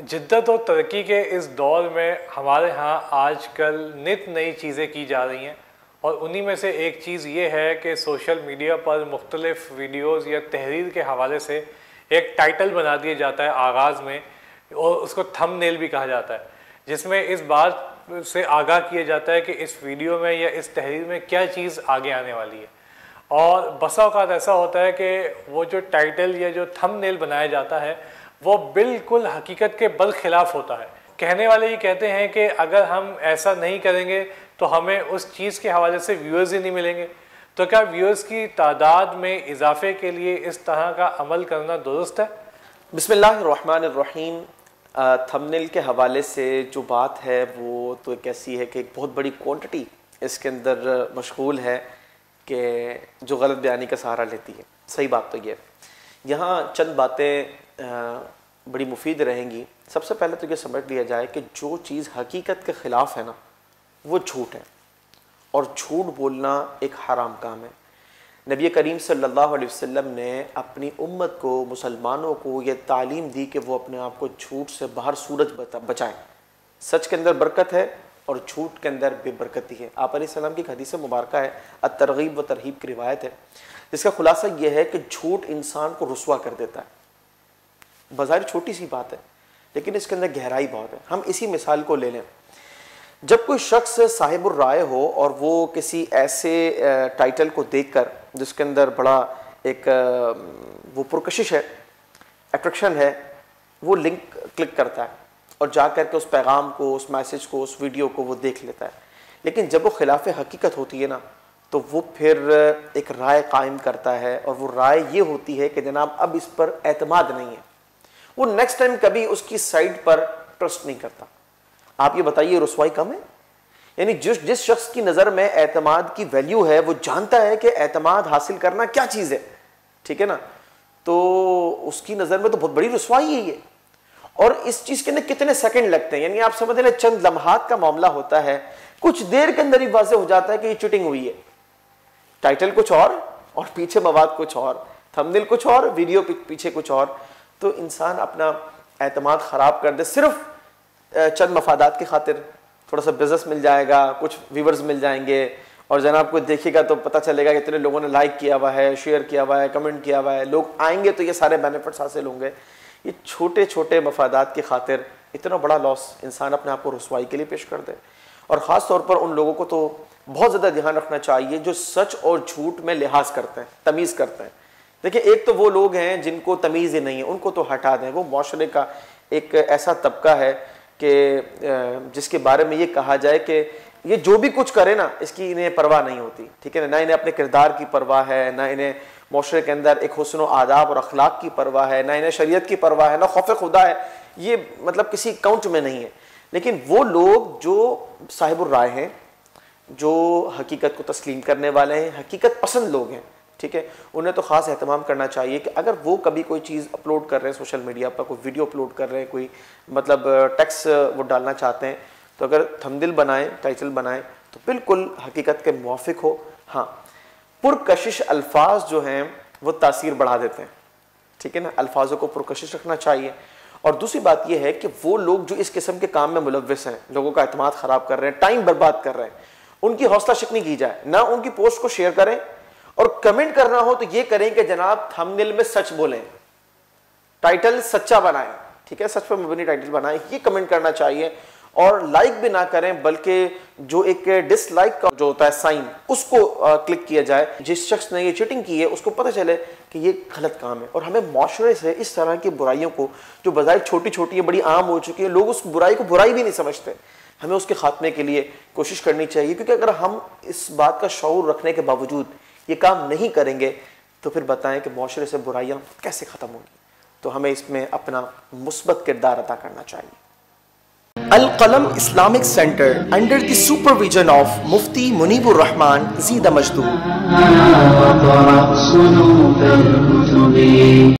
جدت و ترقی کے اس دور میں ہمارے ہاں آج کل نت نئی چیزیں کی جا رہی ہیں، اور انہی میں سے ایک چیز یہ ہے کہ سوشل میڈیا پر مختلف ویڈیوز یا تحریر کے حوالے سے ایک ٹائٹل بنا دیا جاتا ہے آغاز میں، اور اس کو تھم نیل بھی کہا جاتا ہے، جس میں اس بات سے آگاہ کیا جاتا ہے کہ اس ویڈیو میں یا اس تحریر میں کیا چیز آگے آنے والی ہے۔ اور بسا اوقات ایسا ہوتا ہے کہ وہ جو ٹائٹل یا جو تھم نیل بنایا جاتا ہے وہ بالکل حقیقت کے برخلاف ہوتا ہے۔ کہنے والے یہ کہتے ہیں کہ اگر ہم ایسا نہیں کریں گے تو ہمیں اس چیز کے حوالے سے ویورز ہی نہیں ملیں گے۔ تو کیا ویورز کی تعداد میں اضافے کے لیے اس طرح کا عمل کرنا درست ہے؟ بسم اللہ الرحمن الرحیم۔ تھم نیل کے حوالے سے جو بات ہے وہ تو ایک ایسی ہے کہ ایک بہت بڑی کوانٹٹی اس کے اندر مشغول ہے کہ جو غلط بیانی کا سہارا لیتی ہے۔ صحیح بات تو یہ ہے۔ یہاں چند باتیں بڑی مفید رہیں گی۔ سب سے پہلے تو یہ سمجھ لیا جائے کہ جو چیز حقیقت کے خلاف ہے نا وہ جھوٹ ہے، اور جھوٹ بولنا ایک حرام کام ہے۔ نبی کریم صلی اللہ علیہ وسلم نے اپنی امت کو، مسلمانوں کو یہ تعلیم دی کہ وہ اپنے آپ کو جھوٹ سے باہر صورت بچائیں۔ سچ کے اندر برکت ہے اور جھوٹ کے اندر بے برکتی ہے۔ آپ علیہ السلام کی ایک حدیث مبارکہ ہے، الترغیب و ترہیب کی روایت ہے، جس کا خلاصہ یہ ہے کہ جھوٹ انسان کو رسوا کر دیتا ہے۔ بظاہر چھوٹی سی بات ہے لیکن اس کے اندر گہرائی بہت ہے۔ ہم اسی مثال کو لے لیں، جب کوئی شخص صاحب الرائے ہو اور وہ کسی ایسے ٹائٹل کو دیکھ کر جس کے اندر بڑا ایک وہ پرکشش ہے، اٹریکشن ہے، وہ لنک کلک کرتا ہے اور جا کر کے اس پیغام کو، اس میسج کو، اس ویڈیو کو وہ دیکھ لیتا ہے، لیکن جب وہ خلاف حقیقت ہوتی ہے نا تو وہ پھر ایک رائے قائم کرتا ہے، اور وہ رائے یہ ہوتی ہے کہ جناب اب اس پر اعتماد نہیں ہے۔ وہ نیکسٹ ٹائم کبھی اس کی سائٹ پر ٹرسٹ نہیں کرتا۔ آپ یہ بتائیے رسوائی کم ہے؟ یعنی جس شخص کی نظر میں اعتماد کی ویلیو ہے وہ جانتا ہے کہ اعتماد حاصل کرنا کیا چیز ہے، ٹھیک ہے نا، تو اس کی نظر میں تو بہت بڑی رسوائی ہے یہ۔ اور اس چیز کے اندر کتنے سیکنڈ لگتے ہیں، یعنی آپ سمجھ لیں چند لمحات کا معاملہ ہوتا ہے، کچھ دیر کے اندر ہی واضح ہو جاتا ہے کہ یہ چیٹنگ ہوئی ہے۔ ٹائٹل کچھ اور پیچھے مواد کچھ اور، تھم نیل کچھ اور، ویڈیو پیچھے کچھ اور۔ تو انسان اپنا اعتماد خراب کر دے صرف چند مفادات کی خاطر۔ تھوڑا سا بزنس مل جائے گا، کچھ ویورز مل جائیں گے، اور جناب کو دیکھے گا تو پتہ چلے گا کہ اتنے لوگوں نے لائک کیا ہوا ہے، شیئر کیا ہوا ہے، کمنٹ کیا ہوا ہے، لوگ آئیں گے تو یہ سارے بینیفٹس حاصل ہوں گے۔ یہ چھوٹے چھوٹے مفادات کی خاطر اتنا بڑا لاس انسان اپنے آپ کو رسوائی کے لیے پیش کر دے۔ اور خاص طور پر ان لوگوں کو تو بہت زیادہ دھیان رکھنا چاہیے جو سچ اور جھوٹ میں لحاظ کرتے ہیں، تمیز کرتے ہیں۔ دیکھیں ایک تو وہ لوگ ہیں جن کو تمیز ہی نہیں ہے، ان کو تو ہٹا دیں۔ وہ معاشرے کا ایک ایسا طبقہ ہے کہ جس کے بارے میں یہ کہا جائے کہ یہ جو بھی کچھ کرے نا اس کی انہیں پرواہ نہیں ہوتی، ٹھیک ہے نا، نہ انہیں اپنے کردار کی پرواہ ہے، نہ انہیں معاشرے کے اندر ایک حسن و آداب اور اخلاق کی پرواہ ہے، نہ انہیں شریعت کی پرواہ ہے، نہ خوف خدا ہے، یہ مطلب کسی اکاؤنٹ میں نہیں ہے۔ لیکن وہ لوگ جو صاحب الرائے ہیں، جو حقیقت کو تسلیم کرنے والے ہیں، حقیقت پسند لوگ ہیں، ٹھیک ہے، انہیں تو خاص اہتمام کرنا چاہیے کہ اگر وہ کبھی کوئی چیز اپلوڈ کر رہے ہیں سوشل میڈیا پر، کوئی ویڈیو اپلوڈ کر رہے ہیں، کوئی مطلب ٹیکسٹ وہ ڈالنا چاہتے ہیں، تو اگر تھم نیل بنائیں، ٹائٹل بنائیں تو بالکل حقیقت کے موافق ہو۔ ہاں، پرکشش الفاظ جو ہیں وہ تاثیر بڑھا دیتے ہیں، ٹھیک ہے نا، الفاظوں کو پرکشش رکھنا چاہیے۔ اور دوسری بات یہ ہے کہ وہ لوگ جو اس قسم کے کام میں ملوث ہیں، لوگوں کا اعتماد خراب کر رہے ہیں، ٹائم برباد کر رہے ہیں، ان کی حوصلہ شکنی کی جائے، نہ ان کی پوسٹ کو شیئر کریں، اور کمنٹ کرنا ہو تو یہ کریں کہ جناب تھم نیل میں سچ بولیں، ٹائٹل سچا بنائیں، ٹھیک ہے، سچ پر مبنی ٹائٹل بنائیں، یہ کمنٹ کرنا چاہیے۔ اور لائک بھی نہ کریں بلکہ جو ایک ڈس لائک کا جو ہوتا ہے سائن، اس کو کلک کیا جائے۔ جس شخص نے یہ چیٹنگ کی ہے اس کو پتہ چلے کہ یہ غلط کام ہے۔ اور ہمیں معاشرے سے اس طرح کی برائیوں کو جو بظاہر چھوٹی چھوٹی ہے، بڑی عام ہو چکی ہے، لوگ اس برائی کو برائی بھی نہیں سمجھتے، ہمیں اس کے خاتمے کے لیے کوشش کرنی چاہیے۔ کیونکہ اگر ہم اس بات کا شعور رکھنے کے باوجود یہ کام نہیں کریں گے تو پھر بتائیں کہ معاشرے سے برائیاں کیسے ختم ہوں گی۔ تو ہمیں اس میں اپنا مثبت کردار ادا کرنا چاہیے۔ Al-Qalam Islamic centre under the supervision of مفتی منیب الرحمان زیدہ مجدود۔